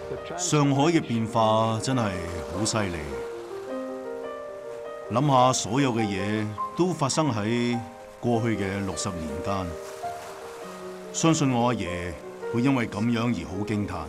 上海嘅變化真係好犀利。諗下所有嘅嘢都發生喺過去嘅60年間，相信我阿爺會因為咁樣而好驚嘆。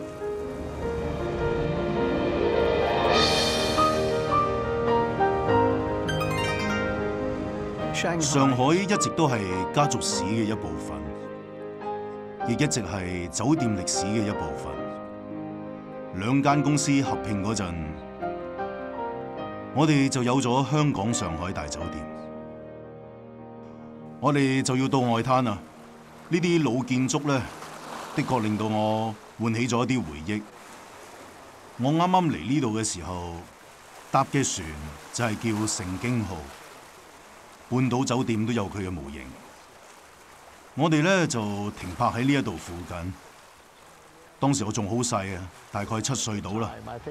上海一直都係家族史嘅一部分，亦一直係酒店歷史嘅一部分。兩間公司合併嗰陣，我哋就有咗香港上海大酒店。我哋就要到外灘啦。呢啲老建築咧，的確令到我喚起咗一啲回憶。我啱啱嚟呢度嘅時候，搭嘅船就係叫盛京號。半島酒店都有佢嘅模型。我哋咧就停泊喺呢一度附近。當時我仲好細啊，大概7歲到啦。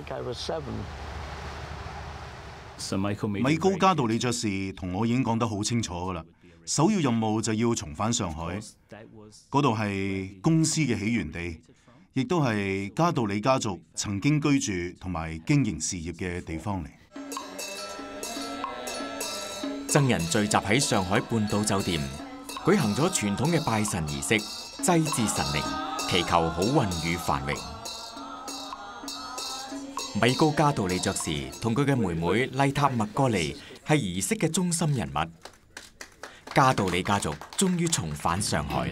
米高加道理爵士同我已經講得好清楚㗎啦。首要任務就要重返上海，嗰度係公司嘅起源地，亦都係加道理家族曾經居住同埋經營事業嘅地方嚟。 僧人聚集喺上海半島酒店，舉行咗傳統嘅拜神儀式，祭祀神靈，祈求好運與繁榮。米高加道理爵士同佢嘅妹妹麗塔麥哥尼係儀式嘅中心人物。加道理家族終於重返上海。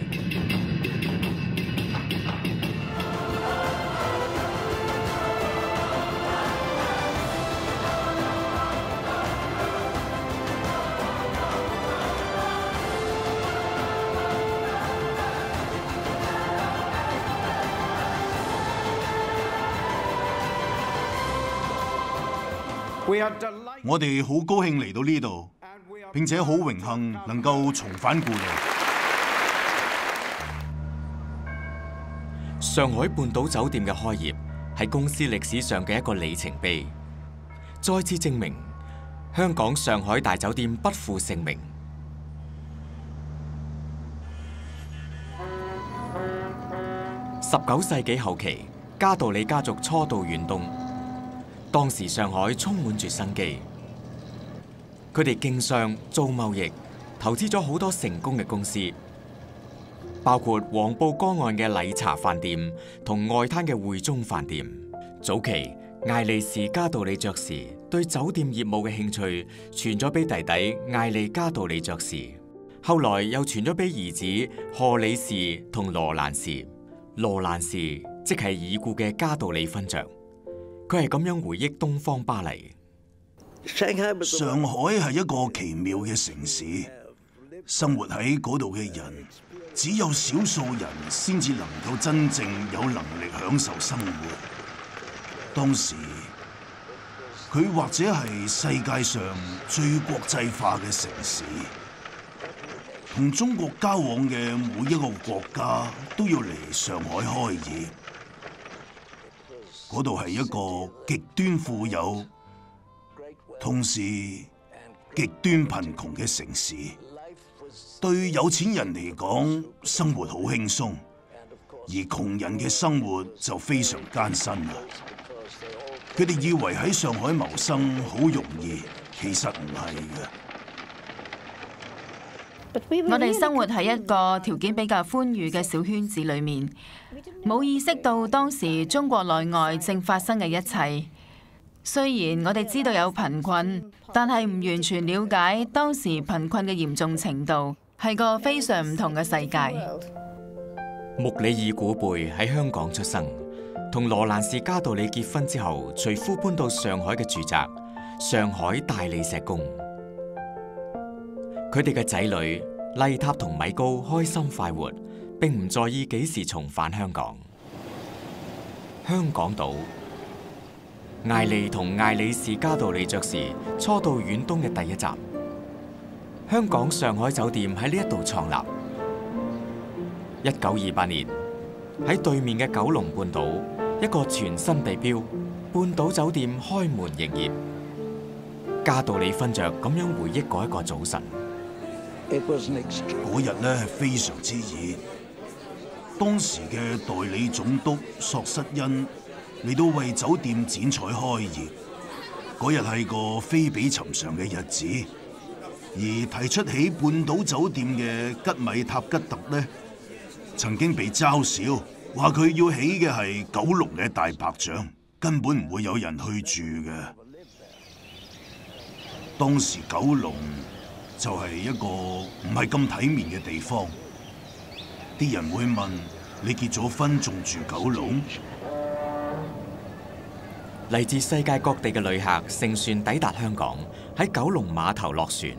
我哋好高興嚟到呢度，並且好榮幸能夠重返故里。 上海半島酒店嘅開業係公司歷史上嘅一個里程碑，再次證明香港上海大酒店不負盛名。19世紀後期，加道理家族初到遠東。當時上海充滿住生機，佢哋經商、做貿易、投資咗好多成功嘅公司，包括黃埔江岸嘅禮茶飯店同外灘嘅匯中飯店。早期艾利士加道理爵士對酒店業務嘅興趣傳咗俾弟弟艾利加道理爵士，後來又傳咗俾兒子賀里士同羅蘭士。羅蘭士即係已故嘅加道理勳爵。佢係咁樣回憶東方巴黎。 上海係一個奇妙嘅城市，生活喺嗰度嘅人，只有少數人先至能夠真正有能力享受生活。當時，佢或者係世界上最國際化嘅城市，同中國交往嘅每一個國家都要嚟上海開業。嗰度係一個極端富有，同時極端貧窮嘅城市。對有錢人嚟講，生活好輕鬆，而窮人嘅生活就非常艱辛啦。佢哋以為喺上海謀生好容易，其實唔係嘅。 我哋生活喺一個條件比較寬裕嘅小圈子裏面，冇意識到當時中國內外正發生嘅一切。雖然我哋知道有貧困，但係唔完全了解當時貧困嘅嚴重程度，係個非常唔同嘅世界。 穆里爾古貝喺香港出生，同羅蘭士加道理結婚之後，隨夫搬到上海嘅住宅上海大理石宮。佢哋嘅仔女麗塔同米高開心快活，並唔在意幾時重返香港。香港島，艾利同艾里士加道理爵士初到遠東嘅第一站。香港上海酒店喺呢一度創立。1928年喺對面嘅九龍半島，一個全新地標半島酒店開門營業。加道理勳爵咁樣回憶嗰一個早晨。 嗰日咧係非常之熱，當時嘅代理總督索瑟恩嚟到為酒店剪彩開業。嗰日係個非比尋常嘅日子，而提出起半島酒店嘅吉米塔吉特呢，曾經被嘲笑，話佢要起嘅係九龍嘅大白象，根本唔會有人去住嘅。當時九龍就係一個唔係咁體面嘅地方，啲人會問：你結咗婚仲住九龍？ 嚟自世界各地嘅旅客乘船抵達香港，喺九龍碼頭落船。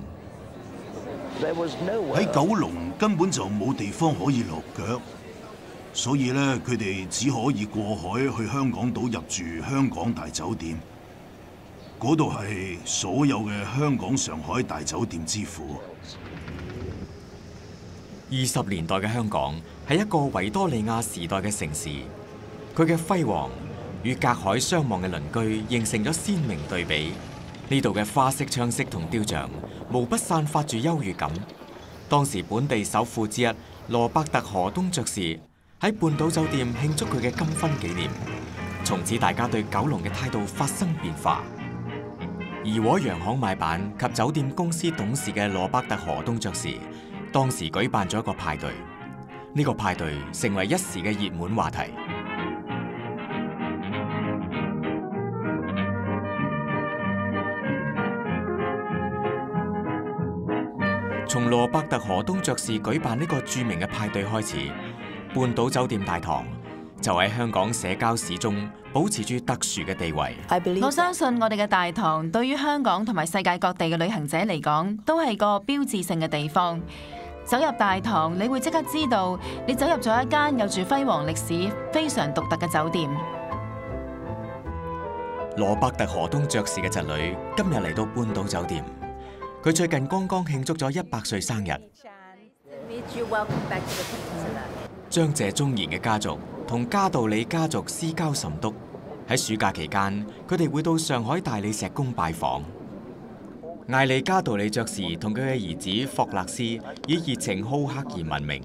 喺九龍根本就冇地方可以落腳，所以咧佢哋只可以過海去香港島入住香港大酒店。嗰度係所有嘅香港、上海大酒店之父。 20年代嘅香港係一個維多利亞時代嘅城市，佢嘅輝煌與隔海相望嘅鄰居形成咗鮮明對比。呢度嘅花式窗飾同雕像，無不散發住優越感。當時本地首富之一羅伯特河東爵士喺半島酒店慶祝佢嘅金婚紀念，從此大家對九龍嘅態度發生變化。怡和洋行買辦及酒店公司董事嘅羅伯特河東爵士，當時舉辦咗一個派對，呢個派對成為一時嘅熱門話題。從羅伯特河東爵士舉辦呢個著名嘅派對開始，半島酒店大堂就喺香港社交史中保持住特殊嘅地位。 我相信我哋嘅大堂對於香港同埋世界各地嘅旅行者嚟講，都係個標誌性嘅地方。走入大堂，你會即刻知道你走入咗一間有住輝煌歷史、非常獨特嘅酒店。 羅伯特河東爵士嘅侄女今日嚟到半島酒店，佢最近剛剛慶祝咗100歲生日。張謝忠賢嘅家族同加道理家族私交甚篤，喺暑假期間，佢哋會到上海大理石宮拜訪。艾利加道理爵士同佢嘅兒子霍勒斯以熱情好客而聞名。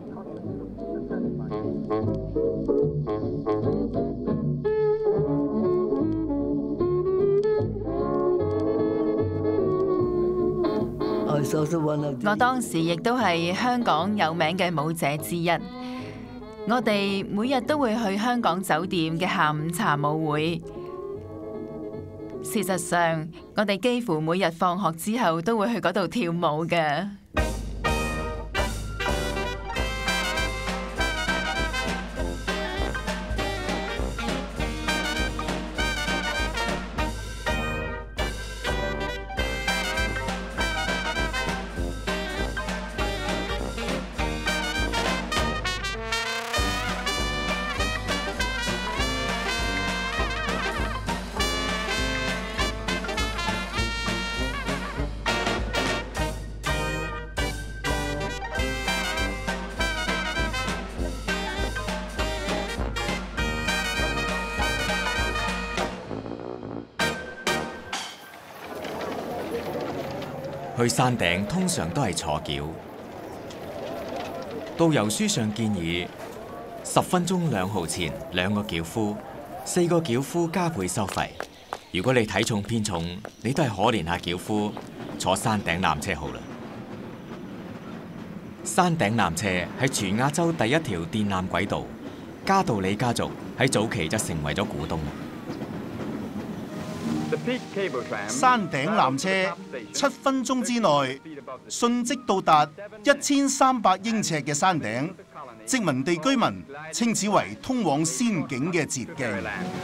我當時亦都係香港有名嘅舞者之一。我哋每日都會去香港酒店嘅下午茶舞會。事實上，我哋幾乎每日放學之後都會去嗰度跳舞嘅。 去山頂通常都係坐轎，導遊書上建議10分鐘2毫錢2個轎夫，4個轎夫加倍收費。如果你體重偏重，你都係可憐下轎夫，坐山頂纜車好啦。山頂纜車係全亞洲第一條電纜軌道，加道理家族喺早期就成為咗股東。 山頂纜車7分鐘之內迅即到達1300英尺嘅山頂，殖民地居民稱之為通往仙境嘅捷徑。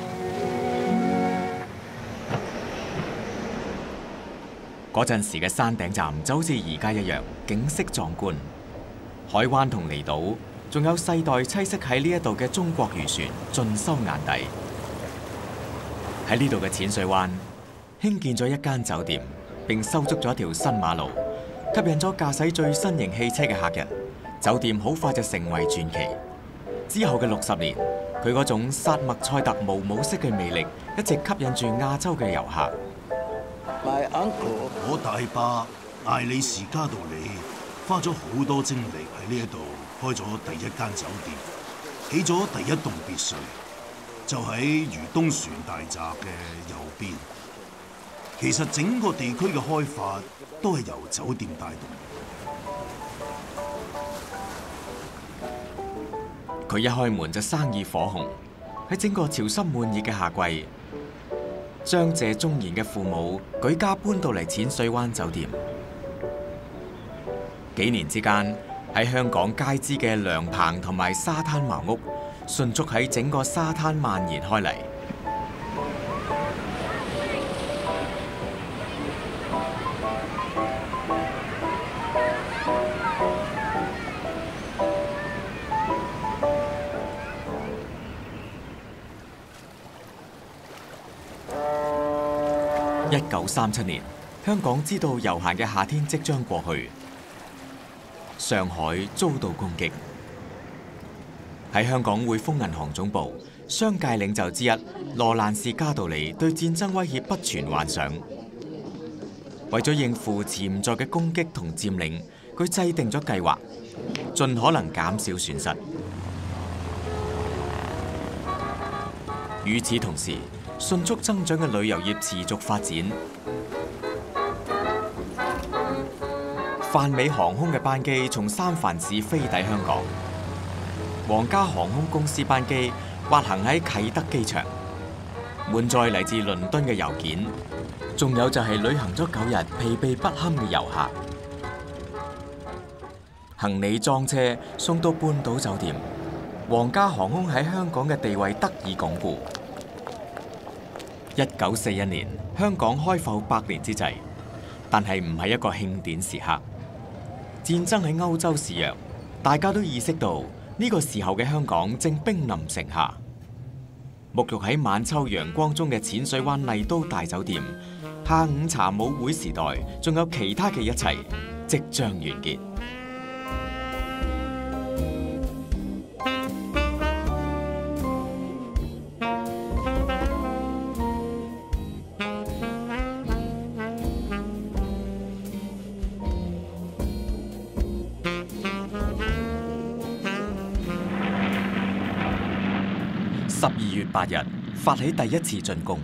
嗰陣時嘅山頂站就好似而家一樣，景色壯觀，海灣同離島，仲有世代棲息喺呢一度嘅中國漁船盡收眼底。喺呢度嘅淺水灣興建咗一間酒店，並修築咗一條新馬路，吸引咗駕駛最新型汽車嘅客人。酒店好快就成為傳奇。之後嘅60年，佢嗰種薩默塞特姆姆式嘅魅力一直吸引住亞洲嘅遊客。 我大伯艾利士加道理花咗好多精力喺呢一度開咗第一間酒店，起咗第一棟別墅。 就喺漁東船大閘嘅右邊。其實整個地區嘅開發都係由酒店帶動。 佢一開門就生意火紅，喺整個潮濕悶熱嘅夏季，張謝忠賢嘅父母舉家搬到嚟淺水灣酒店。幾年之間，喺香港皆知嘅涼棚同埋沙灘茅屋，迅速喺整個沙灘蔓延開嚟。1937年，香港知道悠閒嘅夏天即將過去，上海遭到攻擊。喺香港匯豐銀行總部，商界領袖之一羅蘭士加道理對戰爭威脅不存幻想。為咗應付潛在嘅攻擊同佔領，佢制定咗計劃，盡可能減少損失。與此同時，迅速增長嘅旅遊業持續發展。泛美航空嘅班機從三藩市飛抵香港，皇家航空公司班機滑行喺啟德機場，滿載嚟自倫敦嘅郵件，仲有就係旅行咗9日疲憊不堪嘅遊客。行李裝車送到半島酒店，皇家航空喺香港嘅地位得以鞏固。1941年，香港開埠100年之際，但係唔係一個慶典時刻。戰爭喺歐洲肆虐，大家都意識到呢個時候嘅香港正兵臨城下。沐浴喺晚秋陽光中嘅淺水灣麗都大酒店，下午茶舞會時代，仲有其他嘅一切，即將完結。12月8日，發起第一次進攻。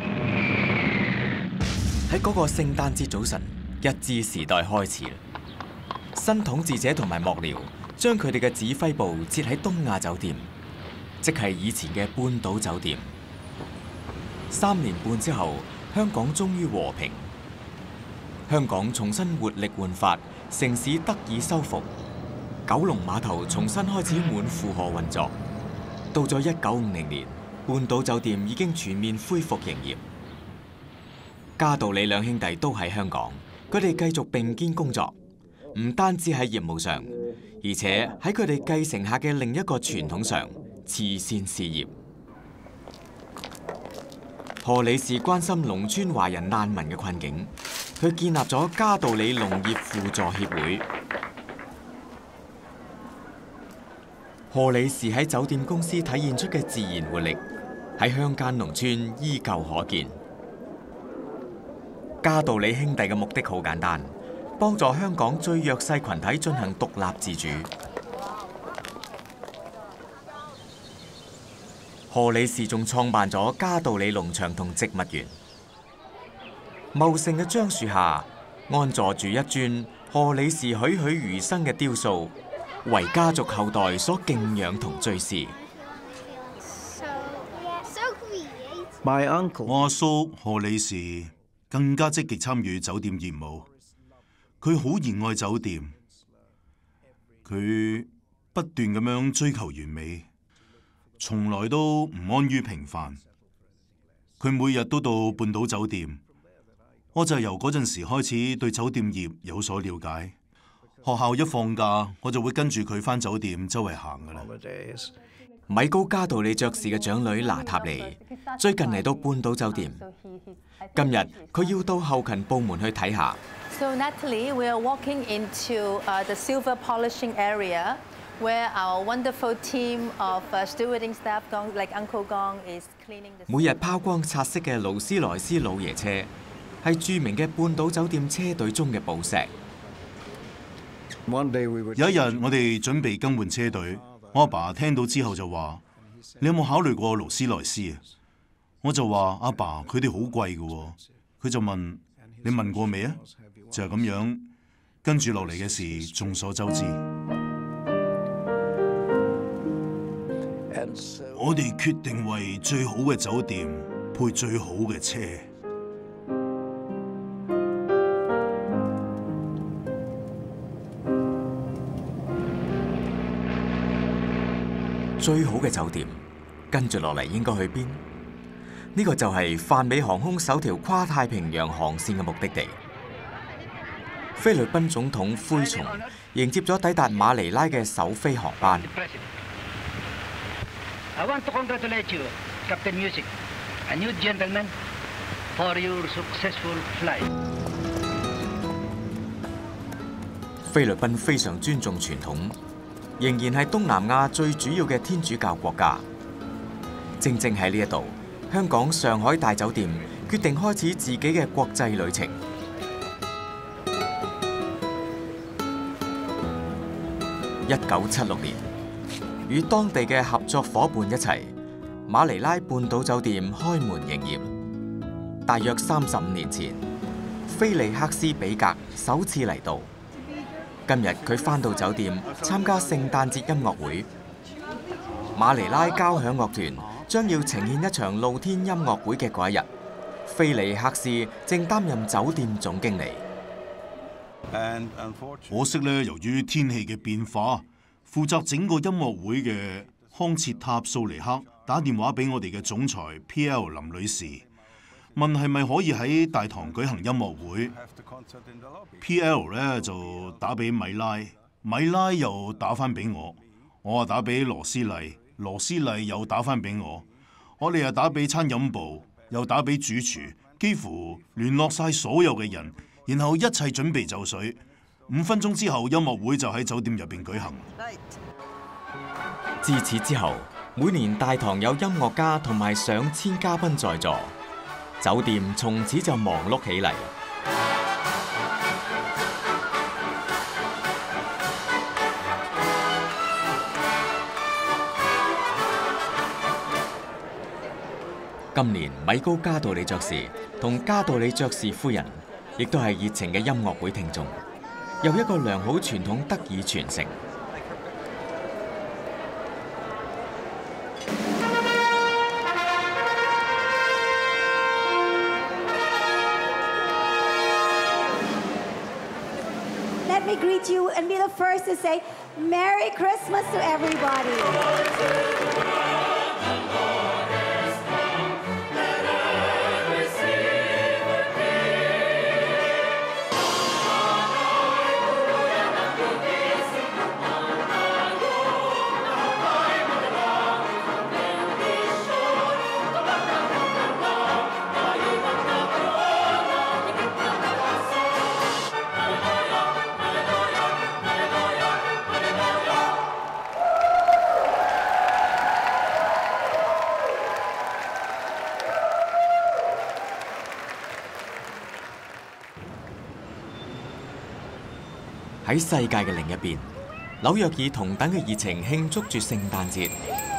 喺嗰個聖誕節早晨，日治時代開始。新統治者同埋幕僚將佢哋嘅指揮部設喺東亞酒店，即係以前嘅半島酒店。3年半之後，香港終於和平，香港重新活力煥發，城市得以修復，九龍碼頭重新開始滿負荷運作。到咗1950年，半島酒店已經全面恢復營業。加道理兩兄弟都喺香港，佢哋繼續並肩工作，唔單止喺業務上，而且喺佢哋繼承下嘅另一個傳統上，慈善事業。何理士關心農村華人難民嘅困境，佢建立咗加道理農業輔助協會。何理士喺酒店公司體現出嘅自然活力，喺鄉間農村依舊可見。加道理兄弟嘅目的好簡單，幫助香港最弱勢群體進行獨立自主。何理士仲創辦咗加道理農場同植物園。茂盛嘅樟樹下，安坐住一尊何理士栩栩如生嘅雕塑，為家族後代所敬仰同追思。 我阿叔何理士更加積極參與酒店業務，佢好熱愛酒店，佢不斷咁樣追求完美，從來都唔安於平凡。佢每日都到半島酒店，我就由嗰陣時開始對酒店業有所了解。學校一放假，我就會跟住佢返酒店周圍行㗎喇。 米高加道理爵士嘅長女娜塔莉最近嚟到半島酒店，今日佢要到後勤部門去睇下。 So Natalie, we are walking into the silver polishing area, where our wonderful team of stewarding staff, like Uncle Gong, is cleaning the. 每日拋光擦色嘅勞斯萊斯老爺車，係著名嘅半島酒店車隊中嘅寶石。 有一日，我哋準備更換車隊，我阿爸聽到之後就話： 你有冇考慮過勞斯萊斯啊？我就話阿爸佢哋好貴㗎喎，佢就問你問過未啊？就係咁樣，跟住落嚟嘅事眾所周知。我哋決定為最好嘅酒店配最好嘅車。 最好嘅酒店，跟住落嚟應該去邊？呢個就係泛美航空首條跨太平洋航線嘅目的地。菲律賓總統灰松迎接咗抵達馬尼拉嘅首飛航班。 I want to congratulate you, Captain Music, and you gentlemen, for your successful flight. 菲律賓非常尊重傳統，仍然係東南亞最主要嘅天主教國家。正喺呢一度，香港上海大酒店決定開始自己嘅國際旅程。1976年，與當地嘅合作夥伴一齊，馬尼拉半島酒店開門營業。大約35年前，菲利克斯比格首次嚟到。今日佢返到酒店參加聖誕節音樂會。馬尼拉交響樂團將要呈現一場露天音樂會嘅嗰一日，菲利克斯正擔任酒店總經理。 可惜咧，由於天氣嘅變化，負責整個音樂會嘅康切塔素尼克打電話俾我哋嘅總裁 P.L. 林女士，問係咪可以喺大堂舉行音樂會。P.L. 咧就打俾米拉，米拉又打翻俾我，我啊打俾羅斯麗，羅斯麗又打翻俾我哋又打俾餐飲部，又打俾主廚，幾乎聯絡晒所有嘅人。然後一切準備就緒，5分鐘之後，音樂會就喺酒店入邊舉行。 自此之後，每年大堂有音樂家同埋上千嘉賓在座，酒店從此就忙碌起嚟。今年米高加道理爵士同加道理爵士夫人，亦都係熱情嘅音樂會聽眾，又一個良好傳統得以傳承。 Let me greet you and be the first to say Merry Christmas to everybody. 喺世界嘅另一邊，紐約以同等嘅熱情慶祝住聖誕節。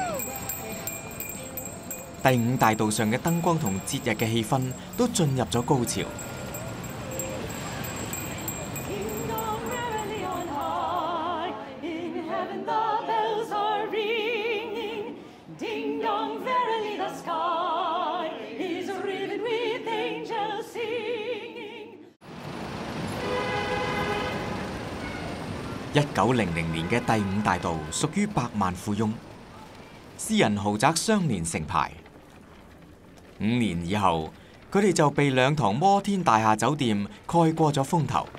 第5大道上嘅燈光同節日嘅氣氛都進入咗高潮。1900年嘅第5大道屬於百萬富翁，私人豪宅相連成排。5年以後，佢哋就被2幢摩天大廈酒店蓋過咗風頭。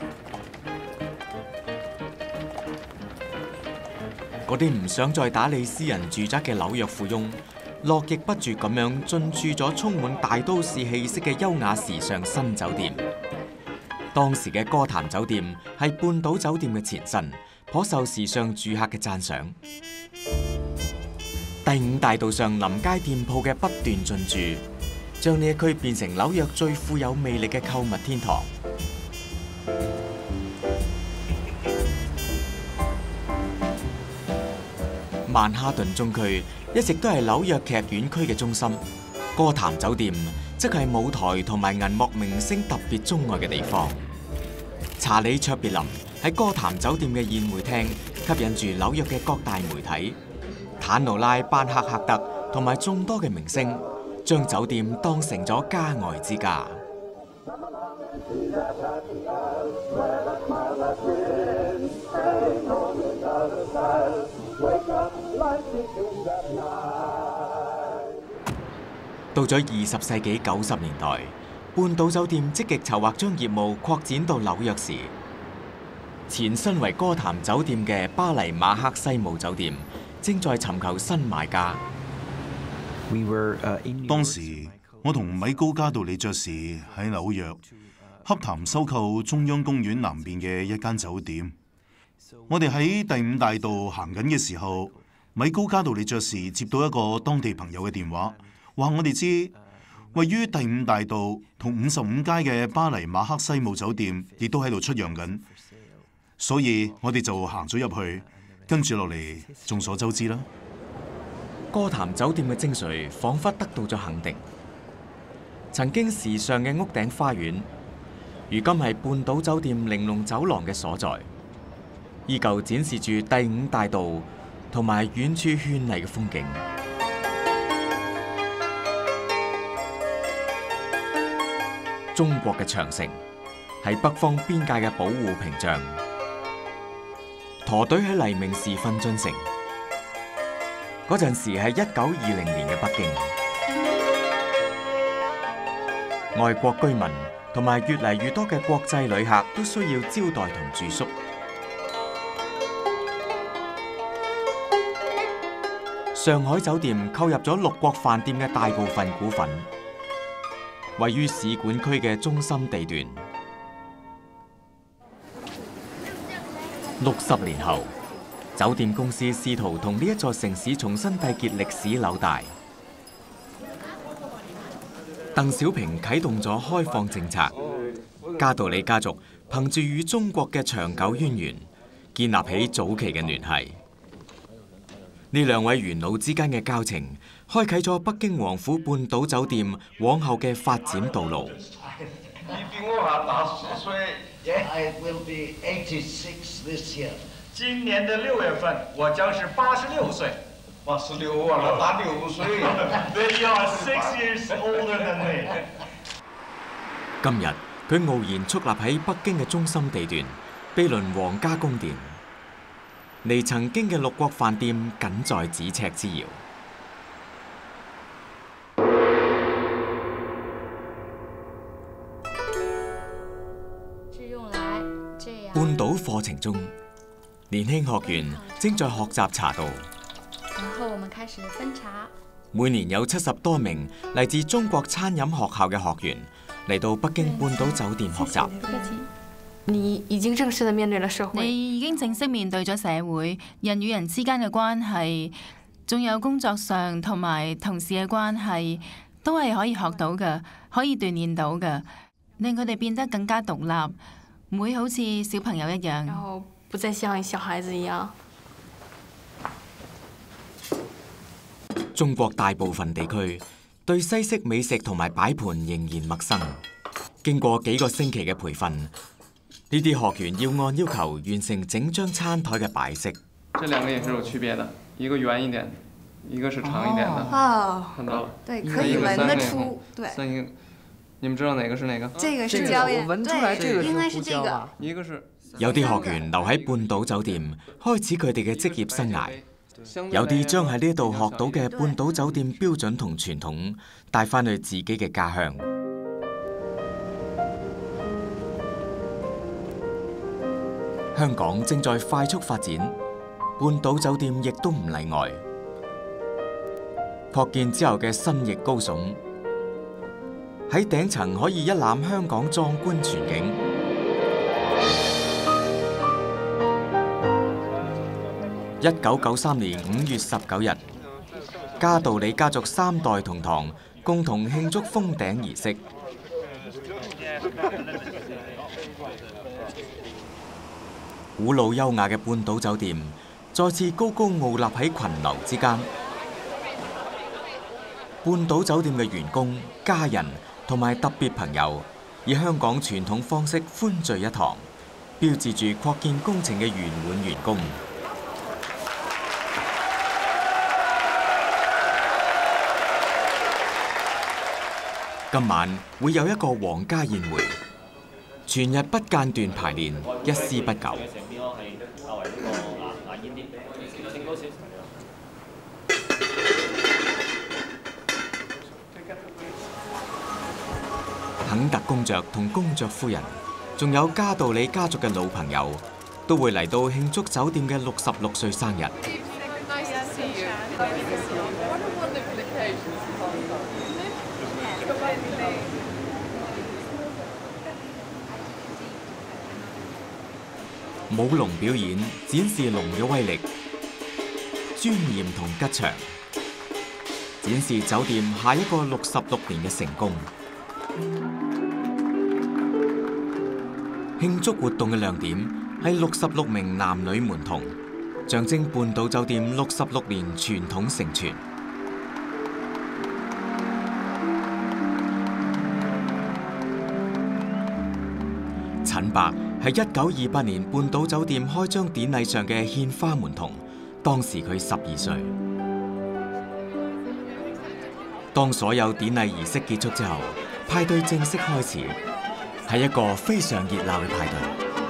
嗰啲唔想再打理私人住宅嘅紐約富翁，絡繹不絕咁樣進駐咗充滿大都市氣息嘅優雅時尚新酒店。當時嘅歌壇酒店係半島酒店嘅前身，頗受時尚住客嘅讚賞。第5大道上臨街店鋪嘅不斷進駐，將呢一區變成紐約最富有魅力嘅購物天堂。曼哈頓中區一直都係紐約劇院區嘅中心。歌壇酒店即係舞台同埋銀幕明星特別鍾愛嘅地方。查理卓別林喺歌壇酒店嘅宴會廳吸引住紐約嘅各大媒體、坦奴拉、班克赫特同埋眾多嘅明星，將酒店當成咗家外之家。到咗20世紀90年代，半島酒店積極籌劃將業務擴展到紐約時，前身為歌壇酒店嘅巴黎馬克西姆酒店正在尋求新買家。 當時我同米高加道理爵士喺紐約洽談收購中央公園南邊嘅一間酒店。我哋喺第5大道行緊嘅時候，米高加道理爵士接到一個當地朋友嘅電話，話我哋知位於第5大道同55街嘅巴黎馬克西姆酒店亦都喺度出讓緊，所以我哋就行咗入去，跟住落嚟眾所周知啦。 歌壇酒店嘅精髓彷彿得到咗肯定。曾經時尚嘅屋頂花園，如今係半島酒店玲瓏走廊嘅所在，依舊展示住第5大道同埋遠處絢麗嘅風景。中國嘅長城係北方邊界嘅保護屏障。駝隊喺黎明時分進城，嗰陣時係1920年嘅北京。外國居民同埋越嚟越多嘅國際旅客都需要招待同住宿。上海酒店購入咗6國飯店嘅大部分股份，位於使館區嘅中心地段。60年後，酒店公司試圖同呢一座城市重新締結歷史紐帶。鄧小平啟動咗開放政策，加道理家族憑住與中國嘅長久淵源，建立起早期嘅聯繫。呢2位元老之間嘅交情，開啟咗北京王府半島酒店往後嘅發展道路。 你比我還大10歲。I will be 86 this year。今年的6月份，我將是86歲。86，我老大6歲。Then you are 6 years older than me。 今日佢傲然矗立喺北京嘅中心地段，毗鄰皇家宮殿，離曾經嘅6國飯店僅在咫尺之遙。半島課程中，年輕學員正在學習茶道。 然後我們開始分茶。 每年有70多名嚟自中國餐飲學校嘅學員嚟到北京半島酒店學習。 你已經正式地面對了社會。 你已經正式面對咗社會，人與人之間嘅關係，仲有工作上同埋同事嘅關係，都係可以學到嘅，可以鍛鍊到嘅，令佢哋變得更加獨立。唔會好似小朋友一樣， 然後不再像小孩子一樣。 中國大部分地區對西式美食同埋擺盤仍然陌生。經過幾個星期嘅培訓，呢啲學員要按要求完成整張餐台嘅擺飾。 這兩個也是有區別的，一個圓一點，一個是長一點的。 哦， 看到了。 對，可以聞得出。對。 3個。你們知道哪個是哪個？ 這個是椒鹽，對，應該是這個。 一個是。 有啲學員留喺半島酒店，開始佢哋嘅職業生涯；有啲將喺呢度學到嘅半島酒店標準同傳統帶翻去自己嘅家鄉。香港正在快速發展，半島酒店亦都唔例外。擴建之後嘅新翼高聳。喺頂層可以一覽香港壯觀全景。1993年5月19日，加道理家族3代同堂，共同慶祝封頂儀式。古老優雅嘅半島酒店，再次高高傲立喺群樓之間。 半島酒店嘅員工、家人同埋特別朋友，以香港傳統方式歡聚一堂，標誌住擴建工程嘅圓滿完工。今晚會有一個皇家宴會，全日不間斷排練，一絲不苟。肯特公爵同公爵夫人，仲有加道理家族嘅老朋友，都會嚟到慶祝酒店嘅66歲生日。舞龍表演展示龍嘅威力、尊嚴同吉祥，展示酒店下一個66年嘅成功。慶祝活動嘅亮點係66名男女門童，象徵半島酒店66年傳統承傳。陳伯係1928年半島酒店開張典禮上嘅獻花門童，當時佢12歲。當所有典禮儀式結束之後，派對正式開始，係一個非常熱鬧嘅派對。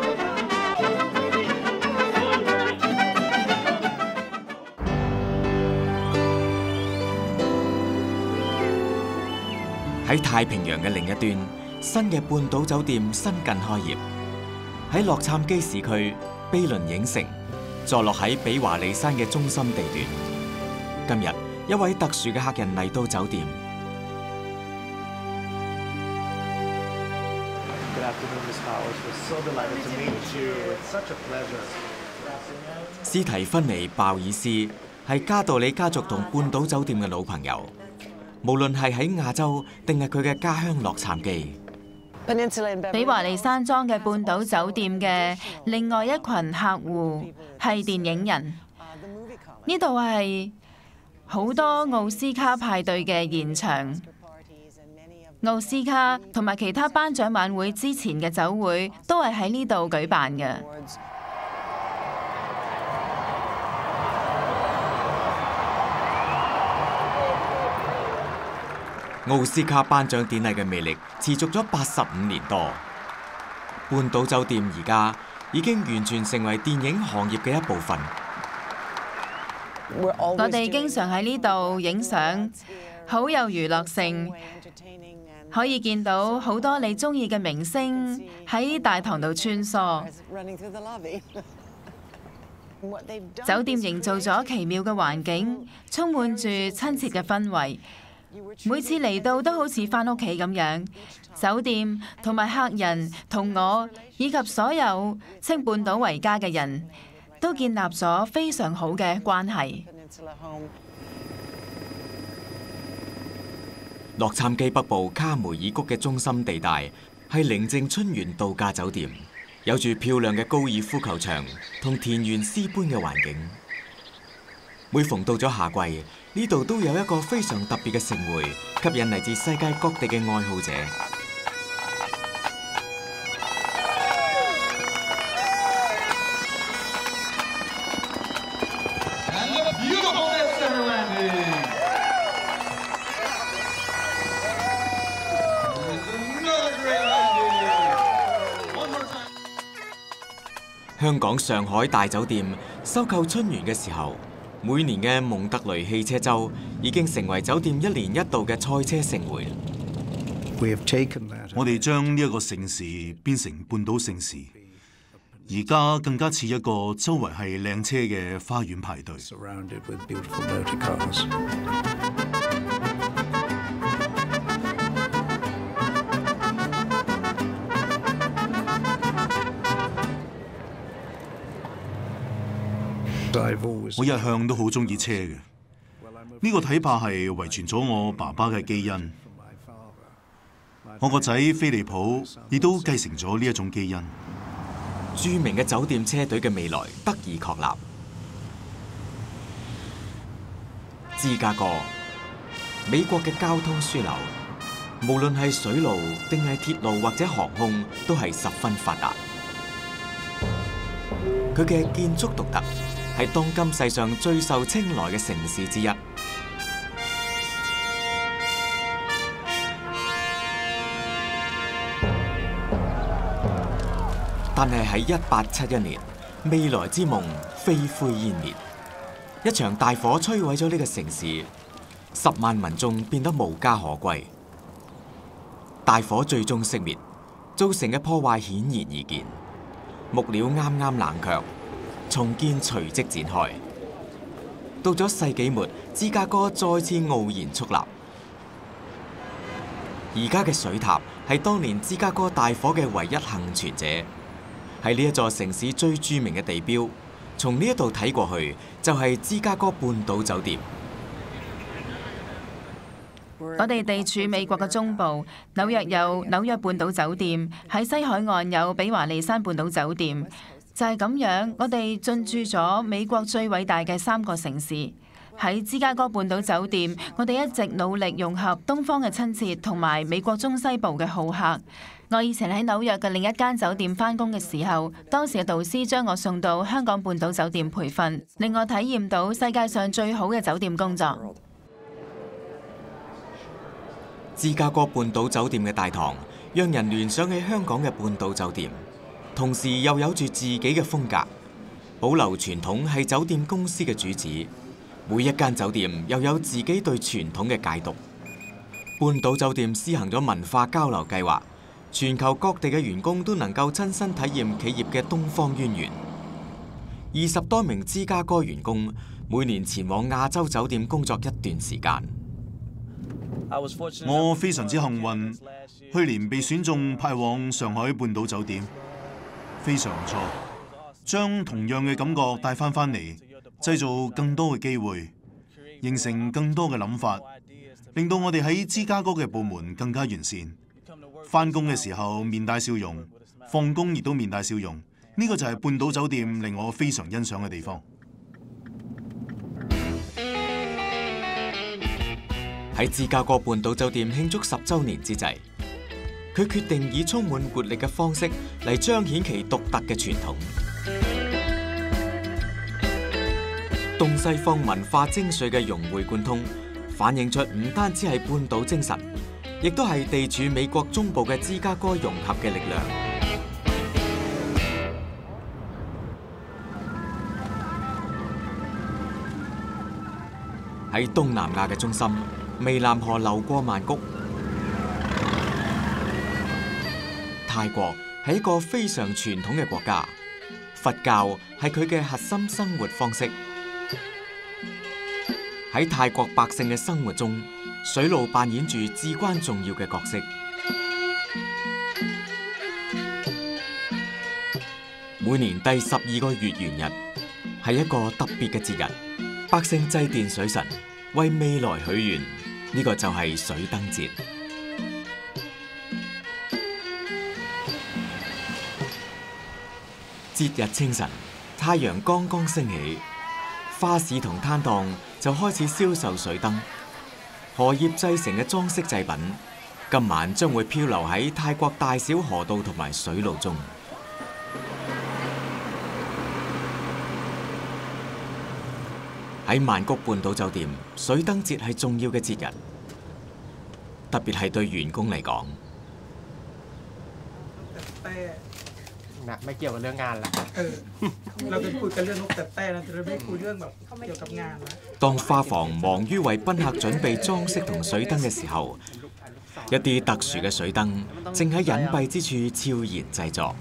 喺太平洋嘅另一端，新嘅半島酒店新近開業，喺洛杉磯市區毗鄰影城，坐落喺比華利山嘅中心地段。今日一位特殊嘅客人嚟到酒店。斯提芬妮·鮑爾斯係加道理家族同半島酒店嘅老朋友，無論係喺亞洲定係佢嘅家鄉洛杉磯。 比華利山莊嘅半島酒店嘅另外一群客戶係電影人，呢度係好多奧斯卡派對嘅現場。奧斯卡同埋其他頒獎晚會之前嘅酒會都係喺呢度舉辦嘅。 奧斯卡頒獎典禮嘅魅力持續咗85年多，半島酒店而家已經完全成為電影行業嘅一部分。 我哋經常喺呢度影相，好有娛樂性，可以見到好多你中意嘅明星喺大堂度穿梭。酒店營造咗奇妙嘅環境，充滿住親切嘅氛圍。每次嚟到都好似返屋企咁樣，酒店同埋客人同我以及所有稱半島為家嘅人都建立咗非常好嘅關係。 洛杉磯北部卡梅爾谷嘅中心地帶係寧靜春園度假酒店，有住漂亮嘅高爾夫球場同田園詩般嘅環境。每逢到咗夏季，呢度都有一個非常特別嘅盛會，吸引嚟自世界各地嘅愛好者。香港上海大酒店收購春園嘅時候，每年嘅蒙特雷汽車周已經成為酒店1年1度嘅賽車盛會。 我哋將呢一個盛事變成半島盛事，而家更加似一個周圍係靚車嘅花園派對。我一向都好中意車嘅，呢個睇怕係遺傳咗我爸爸嘅基因。我個仔菲利普亦都繼承咗呢一種基因。 著名嘅酒店車隊嘅未來得以確立。芝加哥、 美國嘅交通樞紐，無論係水路定係鐵路或者航空，都係十分發達。佢嘅建築獨特，係當今世上最受青睞嘅城市之一。但係喺1871年，未來之夢灰灰煙滅，一場大火摧毀咗呢個城市，10萬民眾變得無家可歸。大火最終熄滅，造成嘅破壞顯而易見。木料啱啱冷卻，重建隨即展開。到咗世紀末，芝加哥再次傲然矗立。而家嘅水塔係當年芝加哥大火嘅唯一幸存者，係呢一座城市最著名嘅地標。從呢一度睇過去，就係芝加哥半島酒店。 我哋地處美國嘅中部，紐約有紐約半島酒店，喺西海岸有比華利山半島酒店。就係咁樣，我哋進駐咗美國最偉大嘅3個城市。喺芝加哥半島酒店，我哋一直努力融合東方嘅親切同埋美國中西部嘅好客。我以前喺紐約嘅另一間酒店返工嘅時候，當時嘅導師將我送到香港半島酒店培訓，令我體驗到世界上最好嘅酒店工作。 芝加哥半島酒店嘅大堂，讓人聯想起香港嘅半島酒店，同時又有住自己嘅風格，保留傳統係酒店公司嘅主旨。每一間酒店又有自己對傳統嘅解讀。半島酒店施行咗文化交流計劃，全球各地嘅員工都能夠親身體驗企業嘅東方淵源。20多名芝加哥員工每年前往亞洲酒店工作一段時間。 我非常之幸運，去年被選中派往上海半島酒店，非常唔錯，將同樣嘅感覺帶返嚟，製造更多嘅機會，形成更多嘅諗法，令到我哋喺芝加哥嘅部門更加完善。返工嘅時候面帶笑容，放工亦都面帶笑容，呢個就係半島酒店令我非常欣賞嘅地方。 喺芝加哥半島酒店慶祝10週年之際，佢決定以充滿活力嘅方式嚟彰顯其獨特嘅傳統。東西方文化精髓嘅融會貫通，反映出唔單止係半島精神，亦都係地處美國中部嘅芝加哥融合嘅力量。喺東南亞嘅中心，湄南河流過曼谷。泰國係一個非常傳統嘅國家，佛教係佢嘅核心生活方式。喺泰國百姓嘅生活中，水路扮演住至關重要嘅角色。每年第12個月圓日係一個特別嘅節日，百姓祭奠水神，為未來許願。呢個就係水燈節。節日清晨，太陽剛剛升起，花市同攤檔就開始銷售水燈。荷葉製成嘅裝飾製品，今晚將會漂流喺泰國大小河道同埋水路中。喺曼谷半島酒店，水燈節係重要嘅節日，特別係對員工嚟講。 ไม่เกี่ยวกับเรื่องงานละเราจะคุยกันเรื่องนกแต่แต่เราจะไม่คุยเรื่องแบบเกี่ยวกับงานละ當花房忙於為賓客準備裝飾同水燈嘅時候，一啲特殊嘅水燈正喺隱蔽之處悄然製作。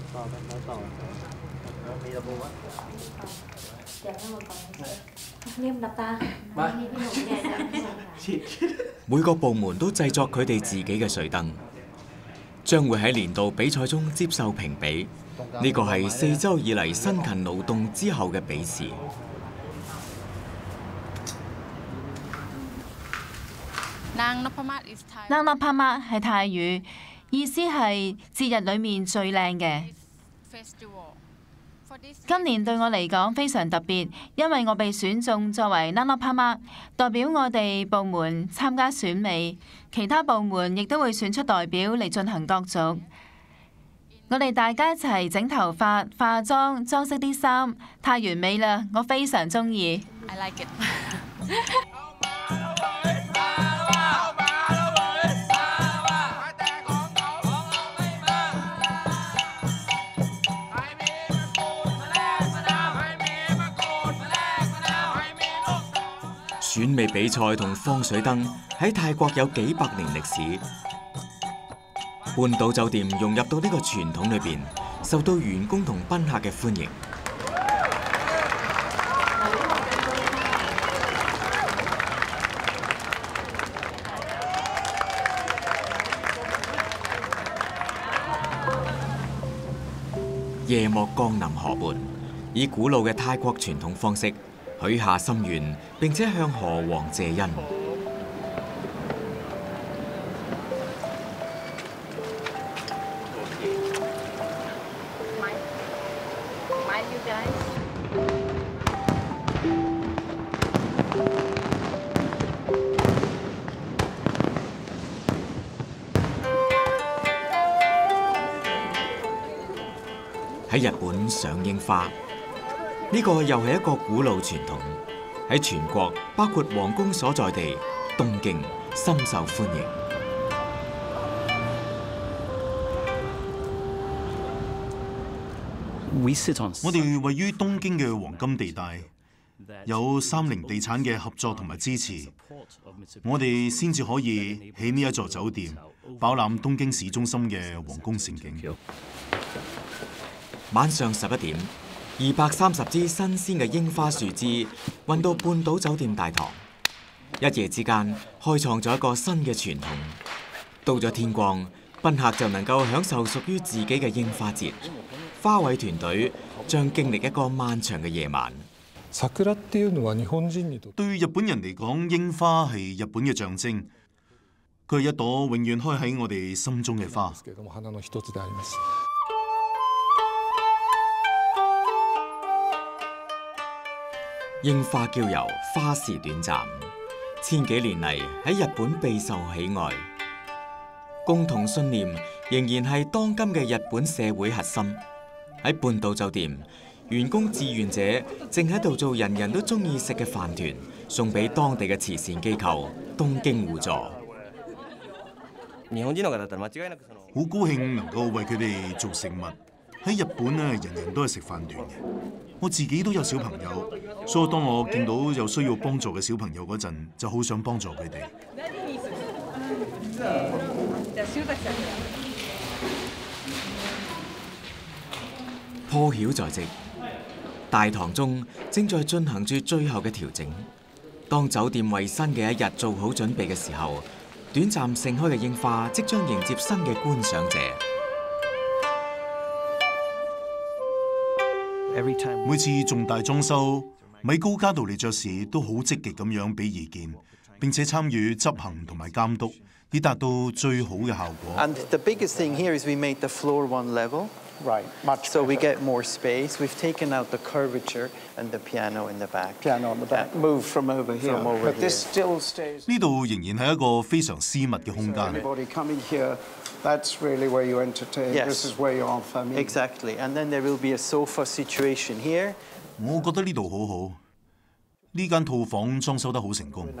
每個部門都製作佢哋自己嘅水燈，將會喺年度比賽中接受評比。呢個係4週以嚟辛勤勞動之後嘅比試。 Nang Noppamat係泰語，意思係節日裡面最靚嘅。 今年對我嚟講非常特別，因為我被選中作為 Nana Pama， 代表我哋部門參加選美，其他部門亦都會選出代表嚟進行角逐。我哋大家一齊整頭髮、化妝、裝飾啲衫，太完美啦！我非常鍾意。 I like it 選美比賽同放水燈喺泰國有幾百年歷史。半島酒店融入到呢個傳統裏邊，受到員工同賓客嘅歡迎。夜幕降臨河畔，以古老嘅泰國傳統方式許下心願，並且向河王謝恩。喺日本賞櫻花，呢個又係一個古老傳統，喺全國包括皇宮所在地東京深受歡迎。 我哋位於東京嘅黃金地帶，有30地產嘅合作同埋支持，我哋先至可以起呢一座酒店，飽覽東京市中心嘅皇宮盛景。 晚上11點，230支新鮮嘅櫻花樹枝運到半島酒店大堂，一夜之間開創咗一個新嘅傳統。到咗天光，賓客就能夠享受屬於自己嘅櫻花節。花卉團隊將經歷一個漫長嘅夜晚。 對日本人嚟講，櫻花係日本嘅象徵，佢係一朵永遠開喺我哋心中嘅花。 櫻花嬌柔，花時短暫，千幾年嚟喺日本備受喜愛。共同信念仍然係當今嘅日本社會核心。喺半島酒店，員工志願者正喺度做人人都中意食嘅飯團，送俾當地嘅慈善機構東京互助。好高興能夠為佢哋做食物。喺日本咧，人人都係食飯團嘅。我自己都有小朋友，所以當我見到有需要幫助嘅小朋友嗰陣，就好想幫助佢哋。 破曉在即，大堂中正在進行住最後嘅調整。當酒店為新嘅一日做好準備嘅時候，短暫盛開嘅櫻花即將迎接新嘅觀賞者。 每次重大裝修，米高加道理爵士都好積極咁樣俾意見，並且參與執行同埋監督，以達到最好嘅效果。 And the biggest thing here is we made the floor one level. Right, much so we get more space. We've taken out the curvature and the piano in the back. Piano in the back. Move from over here. From over But this still stays. 呢度仍然係一個非常私密嘅空間。 Anybody coming here, that's really where you entertain. Yes. This is where you're en famille. Exactly. And then there will be a sofa situation here. 我覺得呢度好好，呢間套房裝修得好成功。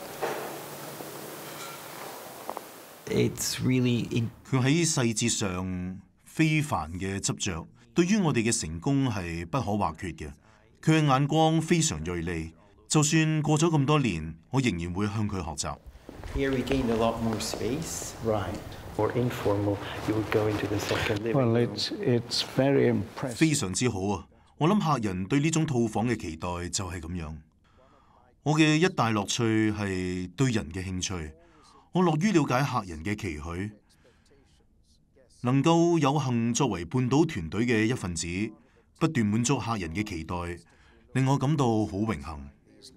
It's really 佢喺細節上非凡嘅執着，對於我哋嘅成功係不可或缺嘅。佢嘅眼光非常銳利，就算過咗咁多年，我仍然會向佢學習。 Here we gained a lot more space. Right. More informal. You would go into the second living room. Well, it's very impressive. 非常之好啊！我諗客人對呢種套房嘅期待就係咁樣。我嘅一大樂趣係對人嘅興趣，我樂於了解客人嘅期許。能夠有幸作為半島團隊嘅一份子，不斷滿足客人嘅期待，令我感到好榮幸。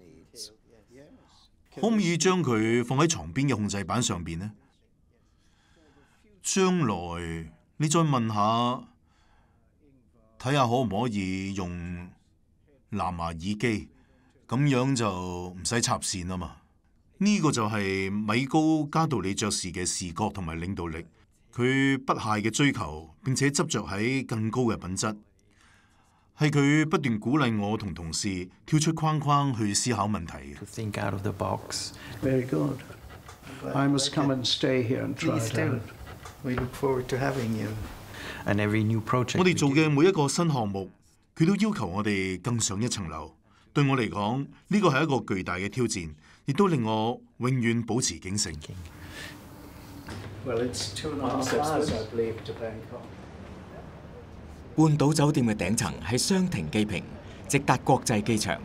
可唔可以將佢放喺床邊嘅控制板上邊呢？將來你再問下睇下可唔可以用藍牙耳機，咁樣就唔使插線啊嘛。呢個就係米高加道理爵士嘅視覺同埋領導力，佢不懈嘅追求，並且執着喺更高嘅品質，係佢不斷鼓勵我同同事跳出框框去思考問題。 Think out of the box. Very good. I must come and stay here and try it out. We look forward to having you. And every new project. 我哋做嘅每一個新項目，佢都要求我哋更上一層樓。對我嚟講，呢個係一個巨大嘅挑戰，亦都令我永遠保持警醒。 Well, it's 2.5 hours, I believe, to Bangkok. 半島酒店嘅頂層係雙停機坪，直達國際機場。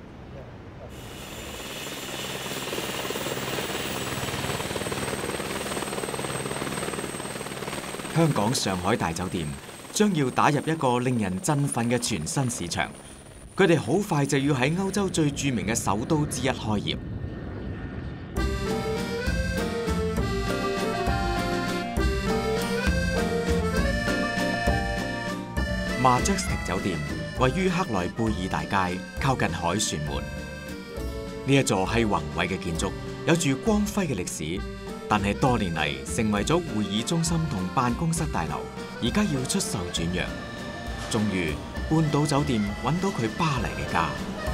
香港上海大酒店將要打入一個令人振奮嘅全新市場，佢哋好快就要喺歐洲最著名嘅首都之一開業。Majestic 酒店位於克萊貝爾大街，靠近凱旋門。呢一座係宏偉嘅建築，有住光輝嘅歷史。但係多年嚟成為咗會議中心同辦公室大樓，而家要出售轉讓。終於，半島酒店揾到佢巴黎嘅家。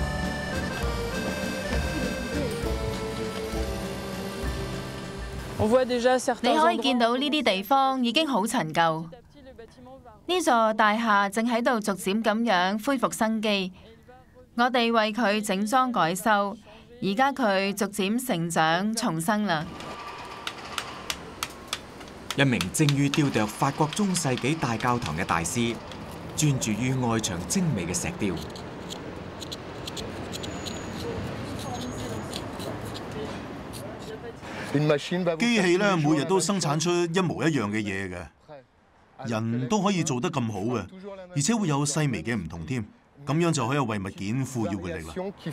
你可以見到呢啲地方已經好陳舊，呢座大廈正喺度逐漸咁樣恢復生機。我哋為佢整裝改修，而家佢逐漸成長重生啦。 一名精於雕琢法國中世紀大教堂嘅大師，專注於外牆精美嘅石雕。 機器咧每日都生產出一模一樣嘅嘢嘅，人都可以做得咁好嘅，而且會有細微嘅唔同添，咁樣就可以為物件賦予活力啦。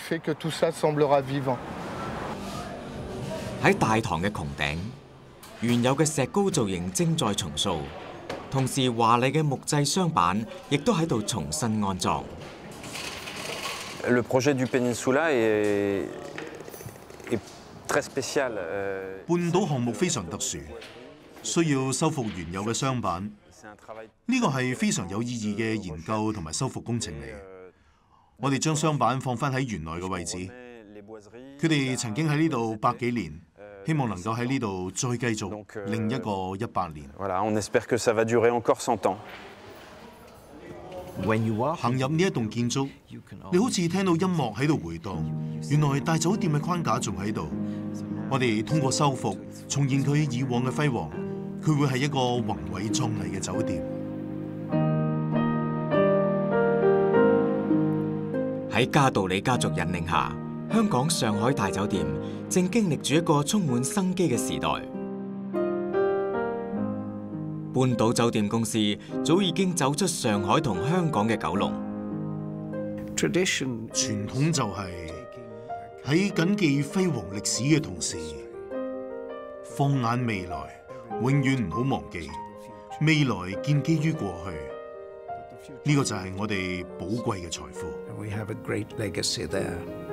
喺大堂嘅穹頂，原有嘅石膏造型正在重塑，同時華麗嘅木製雙板亦都喺度重新安裝。 Le projet du Peninsula est très spécial. 半島項目非常特殊，需要修復原有嘅雙板。呢個係非常有意義嘅研究同埋修復工程嚟嘅。我哋將雙板放返喺原來嘅位置，佢哋曾經喺呢度100幾年。希望能夠喺呢度再繼續另一個100年。 On espère que ça va durer encore 100 ans. 行入呢一棟建築，你好似聽到音樂喺度迴盪。原來大酒店嘅框架仲喺度。我哋通過修復，重現佢以往嘅輝煌。佢會係一個宏偉壯麗嘅酒店。 喺加道理家族引領下，香港上海大酒店正經歷住一個充滿生機嘅時代。半島酒店公司早已經走出上海同香港嘅九龍。 傳統就係喺緊記輝煌歷史嘅同時，放眼未來，永遠唔好忘記未來建基於過去。呢個就係我哋寶貴嘅財富。 We have a great legacy there.